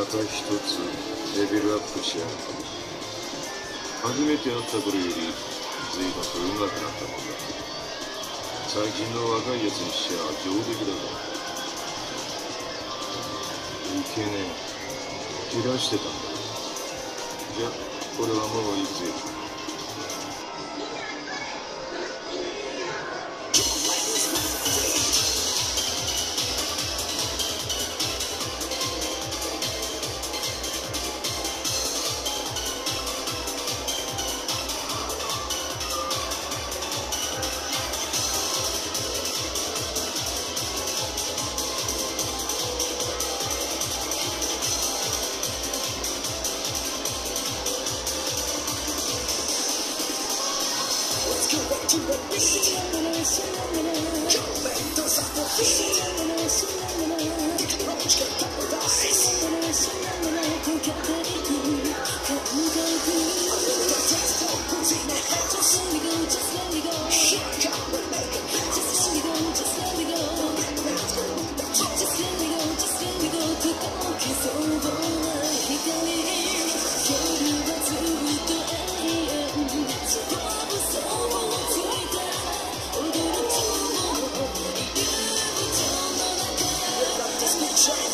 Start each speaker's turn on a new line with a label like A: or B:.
A: た一つレベルアップしやがった。初めて会った頃より随分と上手くなったもんだ。最近の若いやつにしちゃ上出来だぞ。いけねえ、切らしてたんだ。じゃ俺はもう行くぜ。
B: Try